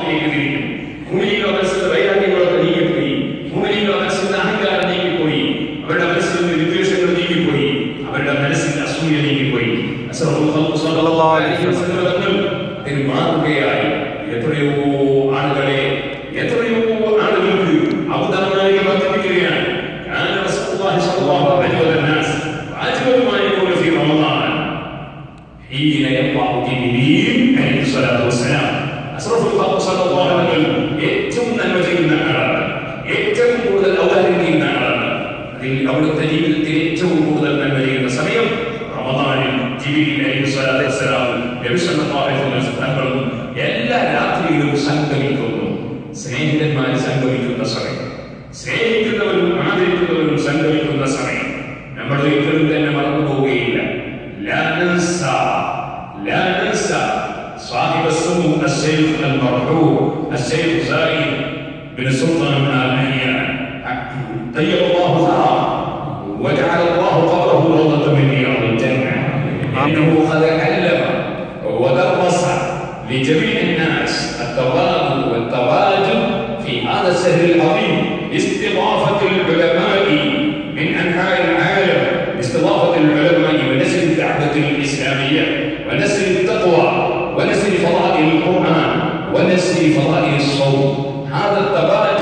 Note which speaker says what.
Speaker 1: അള്ളാഹുവിലേക്ക് തിരിഞ്ഞു. മുഅ്മിനീങ്ങളുടെ മനസ്സിലെ വൈരാഗ്യങ്ങളൊക്കെ നീങ്ങിപ്പോയി. മുഅ്മിനീങ്ങളുടെ മനസ്സിലെ അഹങ്കാരം നീങ്ങിപ്പോയി. അവരുടെ മനസ്സിൽ നിന്ന് വിദ്വേഷങ്ങൾ നീങ്ങിപ്പോയി. അവരുടെ മനസ്സിൽ അസൂയ നീങ്ങിപ്പോയി. അതിന് മാറുകയായി. എത്രയോ ആളുകൾക്ക് അവതാരമായി വർദ്ധിപ്പിക്കുകയാണ്. ഏറ്റവും നന്മ ചെയ്യുന്ന ആളാണ്, ഏറ്റവും കൂടുതൽ ഔദാര്യം ചെയ്യുന്ന ആളാണ്. അതിൽ അവിടുത്തെ ജീവിതത്തിൽ ഏറ്റവും കൂടുതൽ നന്മ ചെയ്യുന്ന സമയം റമദാനിൽ ജിബ്രീൽ അലൈഹിസ്സലാത്തു വസ്സലാം നബി സല്ലല്ലാഹു അലൈഹി വസല്ലം എല്ലാ രാത്രിയിലും സംഗമിക്കുന്നു. സ്നേഹിതന്മാർ സംഗമിക്കുന്ന സമയം, സ്നേഹിക്കുന്നവരും ആദരിക്കുന്നവരും സംഗമിക്കുന്ന സമയം നമ്മൾ ഒരിക്കലും തന്നെ മറന്നു പോവുകയില്ല. صاحب السمو الشيخ المرحوم الشيخ زايد بن سلطان آل نهيان طيب الله ثراه وجعل الله قبره روضة من رياض الجنة. إنه قد علم ودرس لجميع الناس التواضع والتواجد في هذا الشهر العظيم، استضافة العلماء من أنحاء العالم، استضافة العلماء ونشر الدعوة الإسلامية ونشر التقوى ونشر فضائل القرآن ونشر فضائل الصوم. هذا التبادل